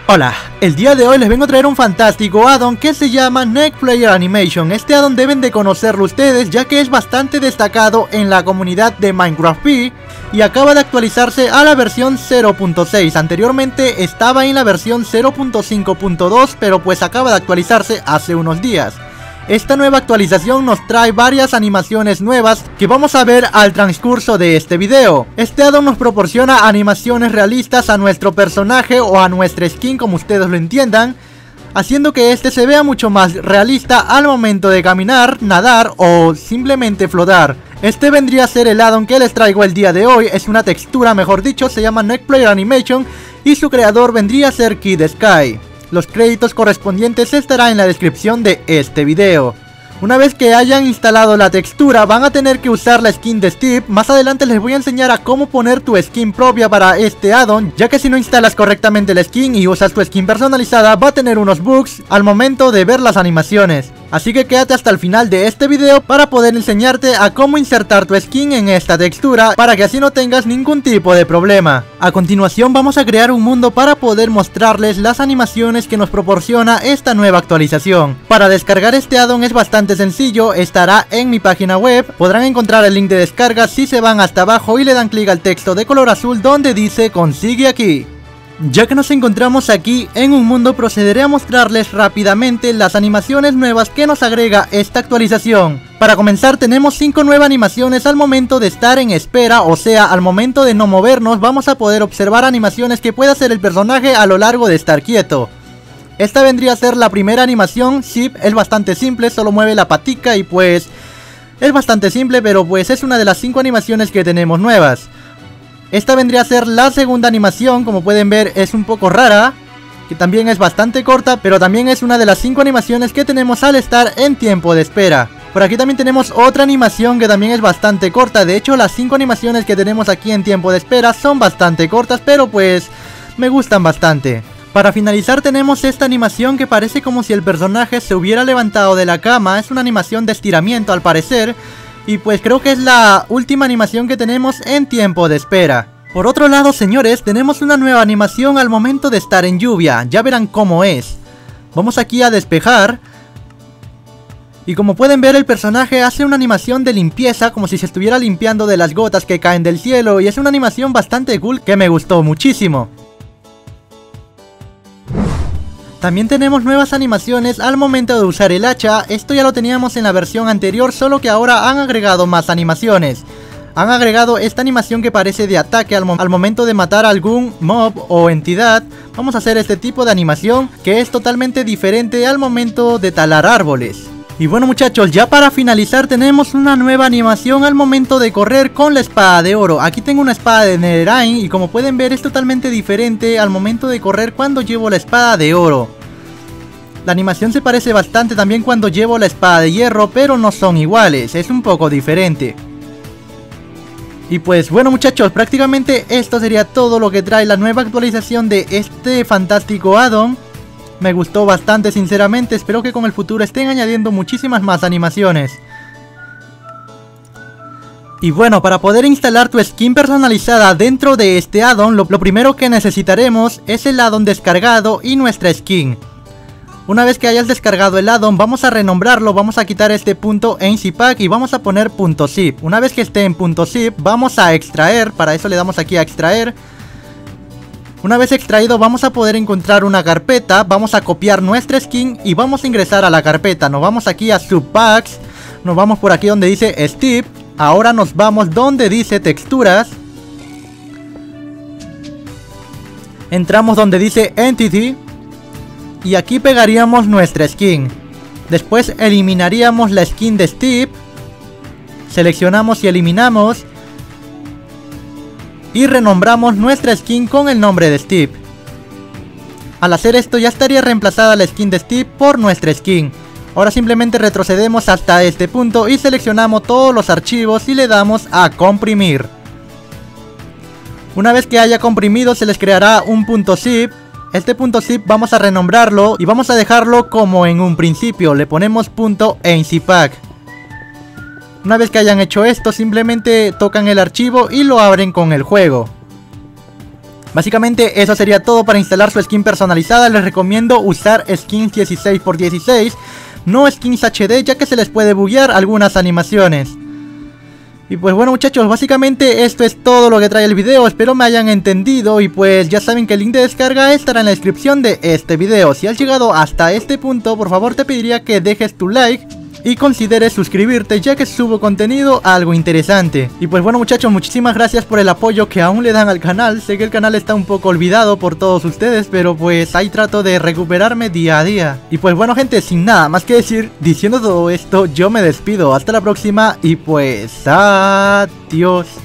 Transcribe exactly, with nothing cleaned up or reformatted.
Hola, el día de hoy les vengo a traer un fantástico addon que se llama Neck Player Animation. Este addon deben de conocerlo ustedes, ya que es bastante destacado en la comunidad de Minecraft P y acaba de actualizarse a la versión cero punto seis. Anteriormente estaba en la versión cero punto cinco punto dos, pero pues acaba de actualizarse hace unos días. Esta nueva actualización nos trae varias animaciones nuevas que vamos a ver al transcurso de este video. Este addon nos proporciona animaciones realistas a nuestro personaje o a nuestra skin, como ustedes lo entiendan, haciendo que este se vea mucho más realista al momento de caminar, nadar o simplemente flotar. Este vendría a ser el addon que les traigo el día de hoy. Es una textura, mejor dicho, se llama Neck Player Animation y su creador vendría a ser Kid Sky. Los créditos correspondientes estarán en la descripción de este video. Una vez que hayan instalado la textura, van a tener que usar la skin de Steve. Más adelante les voy a enseñar a cómo poner tu skin propia para este addon, ya que si no instalas correctamente la skin y usas tu skin personalizada, va a tener unos bugs al momento de ver las animaciones. Así que quédate hasta el final de este video para poder enseñarte a cómo insertar tu skin en esta textura, para que así no tengas ningún tipo de problema. A continuación vamos a crear un mundo para poder mostrarles las animaciones que nos proporciona esta nueva actualización. Para descargar este addon es bastante sencillo, estará en mi página web. Podrán encontrar el link de descarga si se van hasta abajo y le dan clic al texto de color azul donde dice consigue aquí. Ya que nos encontramos aquí en un mundo, procederé a mostrarles rápidamente las animaciones nuevas que nos agrega esta actualización. Para comenzar, tenemos cinco nuevas animaciones al momento de estar en espera, o sea, al momento de no movernos, vamos a poder observar animaciones que puede hacer el personaje a lo largo de estar quieto. Esta vendría a ser la primera animación. Ship es bastante simple, solo mueve la patica y pues es bastante simple, pero pues es una de las cinco animaciones que tenemos nuevas. Esta vendría a ser la segunda animación. Como pueden ver, es un poco rara, que también es bastante corta, pero también es una de las cinco animaciones que tenemos al estar en tiempo de espera. Por aquí también tenemos otra animación que también es bastante corta. De hecho, las cinco animaciones que tenemos aquí en tiempo de espera son bastante cortas, pero pues me gustan bastante. Para finalizar tenemos esta animación que parece como si el personaje se hubiera levantado de la cama. Es una animación de estiramiento al parecer, y pues creo que es la última animación que tenemos en tiempo de espera. Por otro lado, señores, tenemos una nueva animación al momento de estar en lluvia. Ya verán cómo es. Vamos aquí a despejar. Y como pueden ver, el personaje hace una animación de limpieza, como si se estuviera limpiando de las gotas que caen del cielo. Y es una animación bastante cool que me gustó muchísimo. También tenemos nuevas animaciones al momento de usar el hacha. Esto ya lo teníamos en la versión anterior, solo que ahora han agregado más animaciones. Han agregado esta animación que parece de ataque al, mo al momento de matar a algún mob o entidad. Vamos a hacer este tipo de animación que es totalmente diferente al momento de talar árboles. Y bueno, muchachos, ya para finalizar tenemos una nueva animación al momento de correr con la espada de oro. Aquí tengo una espada de Netherite y como pueden ver es totalmente diferente al momento de correr cuando llevo la espada de oro. La animación se parece bastante también cuando llevo la espada de hierro, pero no son iguales, es un poco diferente. Y pues bueno, muchachos, prácticamente esto sería todo lo que trae la nueva actualización de este fantástico addon. Me gustó bastante, sinceramente. Espero que con el futuro estén añadiendo muchísimas más animaciones. Y bueno, para poder instalar tu skin personalizada dentro de este addon, lo, lo primero que necesitaremos es el addon descargado y nuestra skin. Una vez que hayas descargado el addon, vamos a renombrarlo. Vamos a quitar este punto en zip y vamos a poner punto zip. Una vez que esté en punto zip, vamos a extraer. Para eso le damos aquí a extraer. Una vez extraído, vamos a poder encontrar una carpeta. Vamos a copiar nuestra skin y vamos a ingresar a la carpeta. Nos vamos aquí a Subpacks. Nos vamos por aquí donde dice Steve. Ahora nos vamos donde dice texturas. Entramos donde dice Entity. Y aquí pegaríamos nuestra skin. Después eliminaríamos la skin de Steve. Seleccionamos y eliminamos. Y renombramos nuestra skin con el nombre de Steve. Al hacer esto ya estaría reemplazada la skin de Steve por nuestra skin. Ahora simplemente retrocedemos hasta este punto y seleccionamos todos los archivos y le damos a comprimir. Una vez que haya comprimido se les creará un punto zip. Este punto zip vamos a renombrarlo y vamos a dejarlo como en un principio. Le ponemos punto en zipack. Una vez que hayan hecho esto, simplemente tocan el archivo y lo abren con el juego. Básicamente eso sería todo para instalar su skin personalizada. Les recomiendo usar skins dieciséis por dieciséis, no skins H D, ya que se les puede buguear algunas animaciones. Y pues bueno muchachos, básicamente esto es todo lo que trae el video, espero me hayan entendido y pues ya saben que el link de descarga estará en la descripción de este video. Si has llegado hasta este punto, por favor te pediría que dejes tu like y consideres suscribirte, ya que subo contenido algo interesante. Y pues bueno muchachos, muchísimas gracias por el apoyo que aún le dan al canal. Sé que el canal está un poco olvidado por todos ustedes, pero pues ahí trato de recuperarme día a día. Y pues bueno gente, sin nada más que decir, diciendo todo esto, yo me despido. Hasta la próxima y pues adiós.